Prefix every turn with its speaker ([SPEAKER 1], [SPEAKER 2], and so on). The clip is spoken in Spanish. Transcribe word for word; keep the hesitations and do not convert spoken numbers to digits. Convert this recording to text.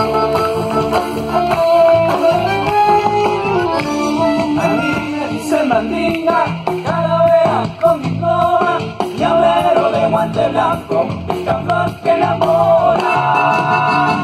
[SPEAKER 1] Mandinga, calavera con mi flora, llavero de guante blanco, pica flor que enamora.